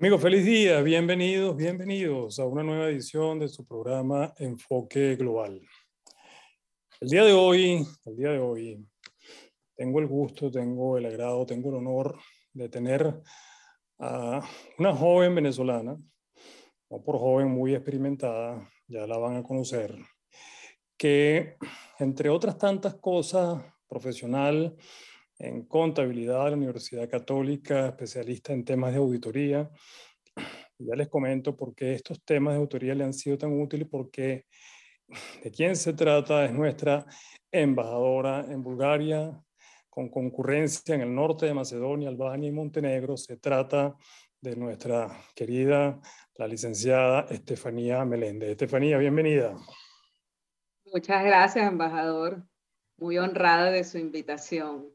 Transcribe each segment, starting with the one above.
Amigos, feliz día, bienvenidos, bienvenidos a una nueva edición de su programa Enfoque Global. El día de hoy, tengo el gusto, tengo el agrado, tengo el honor de tener a una joven venezolana, no por joven, muy experimentada, ya la van a conocer, que entre otras tantas cosas, profesional en contabilidad de la Universidad Católica, especialista en temas de auditoría. Ya les comento por qué estos temas de auditoría le han sido tan útiles, porque de quién se trata es nuestra embajadora en Bulgaria, con concurrencia en el norte de Macedonia, Albania y Montenegro. Se trata de nuestra querida, la licenciada Estefanía Meléndez. Estefanía, bienvenida. Muchas gracias, embajador. Muy honrada de su invitación.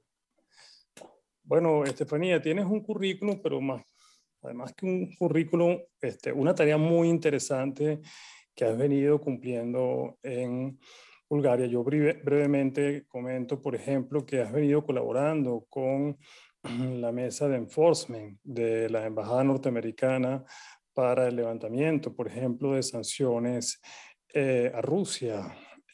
Bueno, Estefanía, tienes un currículum, pero además que un currículum, una tarea muy interesante que has venido cumpliendo en Bulgaria. Yo brevemente comento, por ejemplo, que has venido colaborando con la mesa de enforcement de la Embajada Norteamericana para el levantamiento, por ejemplo, de sanciones a Rusia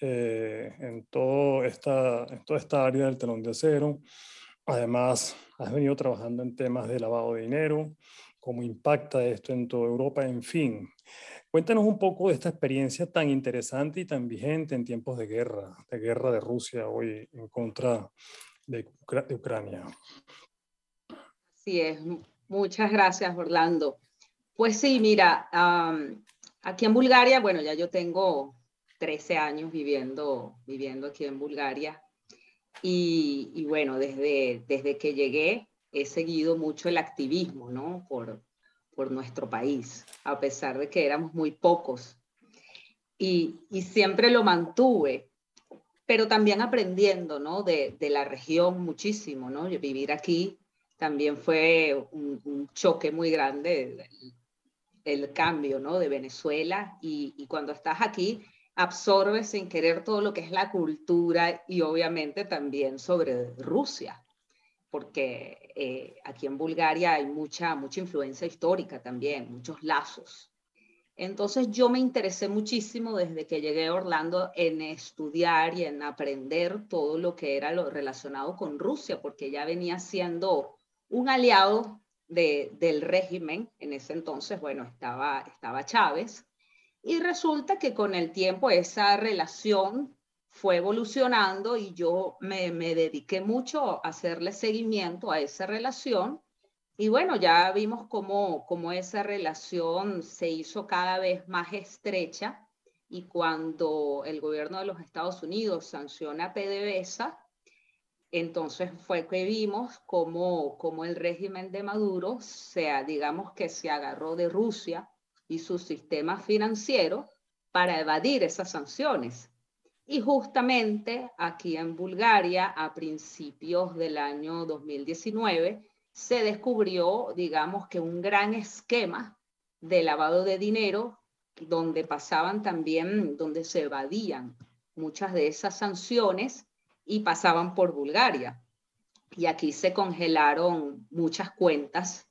en toda esta área del telón de acero. Además, has venido trabajando en temas de lavado de dinero, cómo impacta esto en toda Europa, en fin. Cuéntanos un poco de esta experiencia tan interesante y tan vigente en tiempos de guerra de Rusia hoy en contra de Ucrania. Así es. Muchas gracias, Orlando. Pues sí, mira, aquí en Bulgaria, bueno, ya yo tengo 13 años viviendo aquí en Bulgaria. Y bueno, desde que llegué he seguido mucho el activismo, ¿no? Por nuestro país, a pesar de que éramos muy pocos. Y siempre lo mantuve, pero también aprendiendo, ¿no? De la región muchísimo, ¿no? Vivir aquí también fue un choque muy grande, el cambio, ¿no? De Venezuela, y cuando estás aquí absorbes sin querer todo lo que es la cultura y obviamente también sobre Rusia, porque aquí en Bulgaria hay mucha influencia histórica también, muchos lazos. Entonces yo me interesé muchísimo desde que llegué a Orlando en estudiar y en aprender todo lo que era lo relacionado con Rusia, porque ya venía siendo un aliado del régimen. En ese entonces, bueno, estaba Chávez, y resulta que con el tiempo esa relación fue evolucionando y yo me dediqué mucho a hacerle seguimiento a esa relación. Y bueno, ya vimos cómo esa relación se hizo cada vez más estrecha, y cuando el gobierno de los Estados Unidos sanciona a PDVSA, entonces fue que vimos cómo el régimen de Maduro digamos que se agarró de Rusia y su sistema financiero para evadir esas sanciones. Y justamente aquí en Bulgaria, a principios del año 2019, se descubrió, digamos que un gran esquema de lavado de dinero, donde donde se evadían muchas de esas sanciones y pasaban por Bulgaria. Y aquí se congelaron muchas cuentas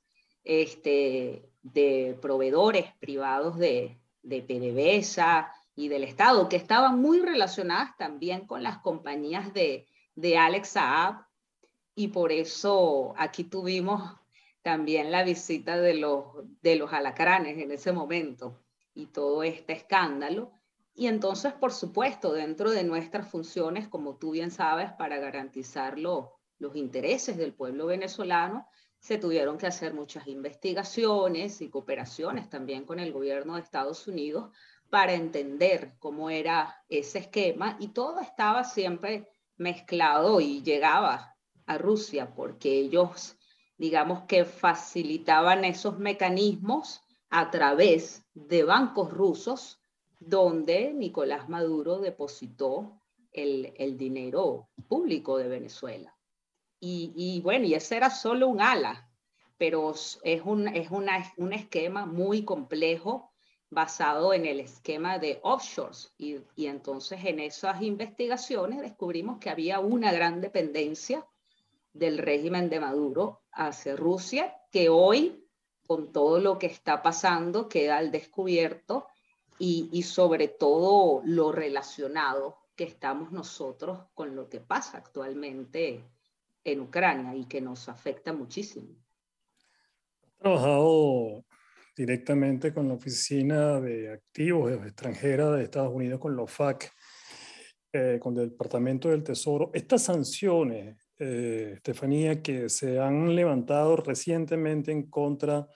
de proveedores privados de PDVSA y del Estado, que estaban muy relacionadas también con las compañías de Alex Saab, y por eso aquí tuvimos también la visita de los alacranes en ese momento y todo este escándalo. Y entonces, por supuesto, dentro de nuestras funciones, como tú bien sabes, para garantizar los intereses del pueblo venezolano, se tuvieron que hacer muchas investigaciones y cooperaciones también con el gobierno de Estados Unidos para entender cómo era ese esquema, y todo estaba siempre mezclado y llegaba a Rusia, porque ellos, digamos que facilitaban esos mecanismos a través de bancos rusos, donde Nicolás Maduro depositó el dinero público de Venezuela. Y bueno, y ese era solo un ala, pero es un esquema muy complejo basado en el esquema de offshores. Y entonces en esas investigaciones descubrimos que había una gran dependencia del régimen de Maduro hacia Rusia, que hoy con todo lo que está pasando, queda al descubierto y sobre todo lo relacionado que estamos nosotros con lo que pasa actualmente en Ucrania y que nos afecta muchísimo. He trabajado directamente con la Oficina de Activos Extranjera de Estados Unidos, con la OFAC, con el Departamento del Tesoro. Estas sanciones, Estefanía, que se han levantado recientemente en contra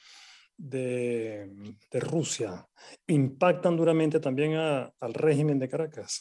de Rusia, impactan duramente también al régimen de Caracas.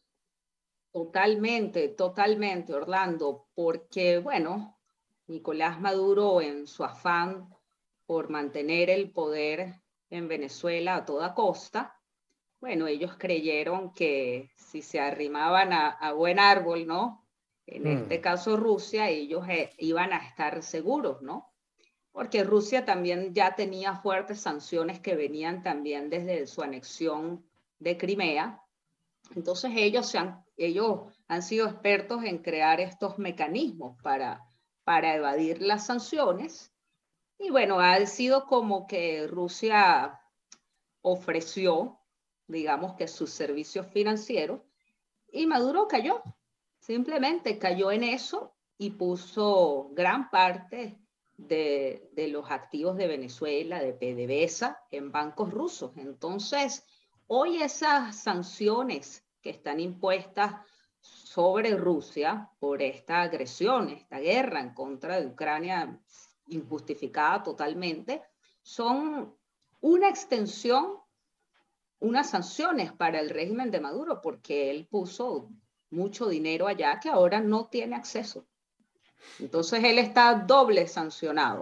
Totalmente, totalmente, Orlando, porque, bueno, Nicolás Maduro en su afán por mantener el poder en Venezuela a toda costa, bueno, ellos creyeron que si se arrimaban a buen árbol, ¿no? En este caso Rusia, ellos iban a estar seguros, ¿no? Porque Rusia también ya tenía fuertes sanciones que venían también desde su anexión de Crimea. Entonces ellos han sido expertos en crear estos mecanismos para evadir las sanciones. Y bueno, ha sido como que Rusia ofreció, digamos que sus servicios financieros, y Maduro cayó, simplemente cayó en eso y puso gran parte de los activos de Venezuela, de PDVSA, en bancos rusos. Entonces, hoy esas sanciones que están impuestas sobre Rusia por esta agresión, esta guerra en contra de Ucrania, injustificada totalmente, son una extensión, unas sanciones para el régimen de Maduro, porque él puso mucho dinero allá que ahora no tiene acceso. Entonces él está doble sancionado.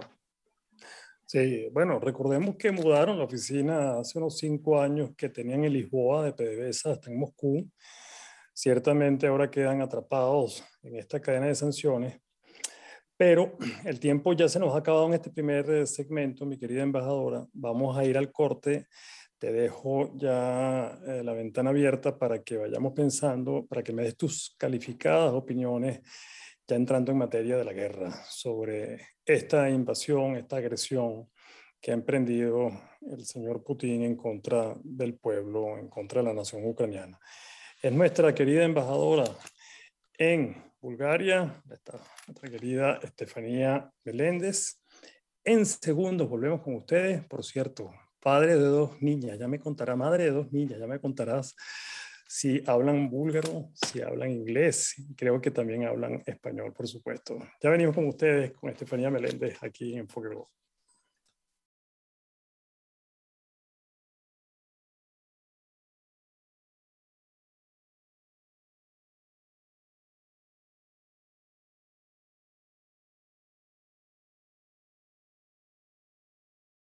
Sí, bueno, recordemos que mudaron la oficina hace unos 5 años que tenían en Lisboa de PDVSA hasta en Moscú. Ciertamente ahora quedan atrapados en esta cadena de sanciones, pero el tiempo ya se nos ha acabado en este primer segmento, mi querida embajadora. Vamos a ir al corte. Te dejo ya la ventana abierta para que vayamos pensando, para que me des tus calificadas opiniones, ya entrando en materia de la guerra, sobre esta invasión, esta agresión que ha emprendido el señor Putin en contra del pueblo, en contra de la nación ucraniana. Es nuestra querida embajadora en Bulgaria, nuestra querida Estefanía Meléndez. En segundos volvemos con ustedes. Por cierto, padre de 2 niñas, ya me contará, madre de 2 niñas, ya me contarás si hablan búlgaro, si hablan inglés, creo que también hablan español, por supuesto. Ya venimos con ustedes, con Estefanía Meléndez, aquí en Enfoque Global.